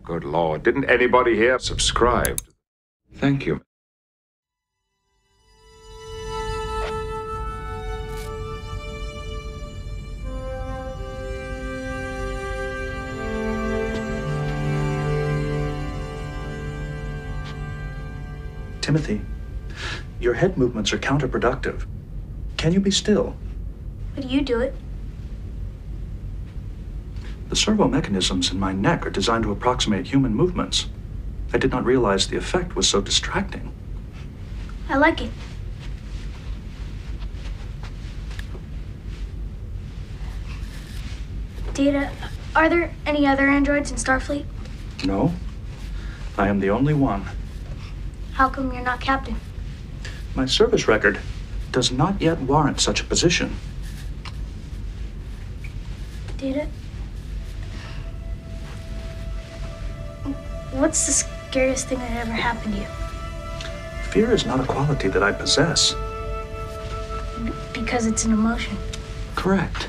Good Lord, didn't anybody here subscribe? Thank you. Timothy, your head movements are counterproductive. Can you be still? But you do it. The servo mechanisms in my neck are designed to approximate human movements. I did not realize the effect was so distracting. I like it. Data, are there any other androids in Starfleet? No, I am the only one. How come you're not captain? My service record does not yet warrant such a position. Data? What's the scariest thing that ever happened to you? Fear is not a quality that I possess. Because it's an emotion. Correct.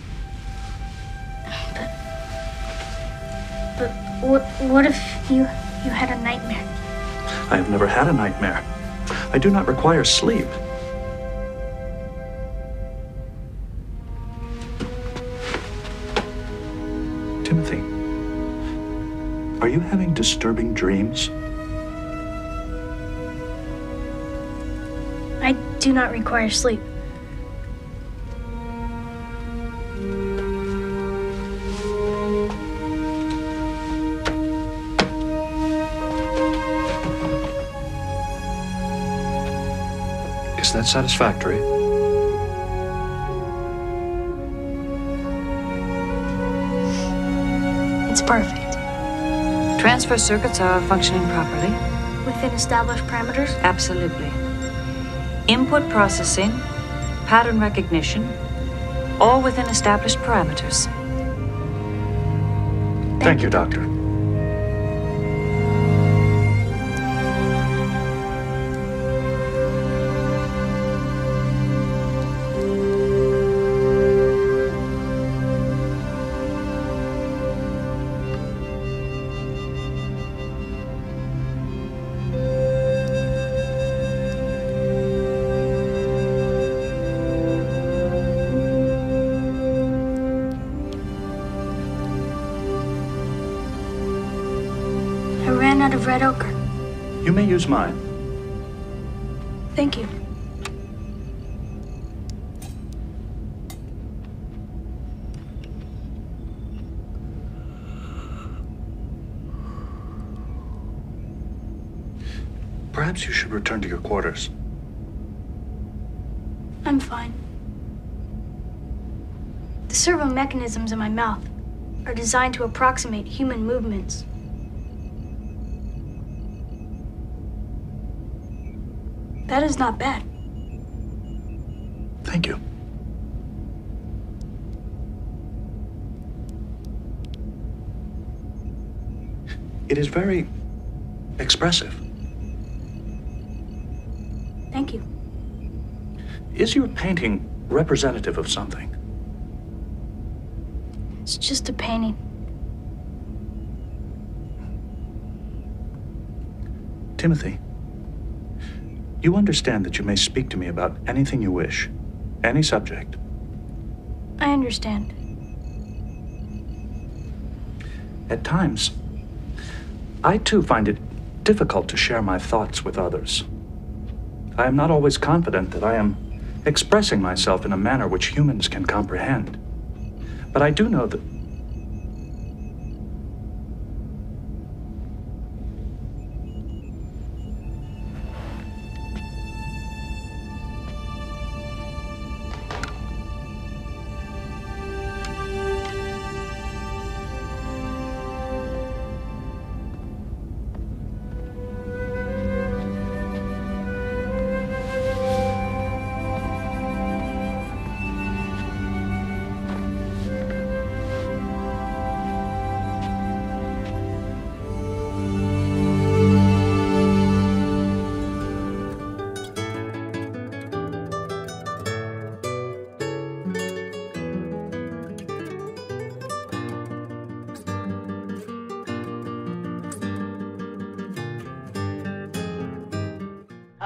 But what if you had a nightmare? I have never had a nightmare. I do not require sleep. Timothy, are you having disturbing dreams? I do not require sleep. Is that satisfactory? It's perfect. Transfer circuits are functioning properly. Within established parameters? Absolutely. Input processing, pattern recognition, all within established parameters. Thank you, Doctor. I ran out of red ochre. You may use mine. Thank you. Perhaps you should return to your quarters. I'm fine. The servo mechanisms in my mouth are designed to approximate human movements. That is not bad. Thank you. It is very expressive. Thank you. Is your painting representative of something? It's just a painting. Timothy, you understand that you may speak to me about anything you wish, any subject. I understand. At times, I too find it difficult to share my thoughts with others. I am not always confident that I am expressing myself in a manner which humans can comprehend. But I do know that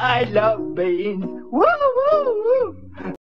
I love beans. Woo, woo, woo.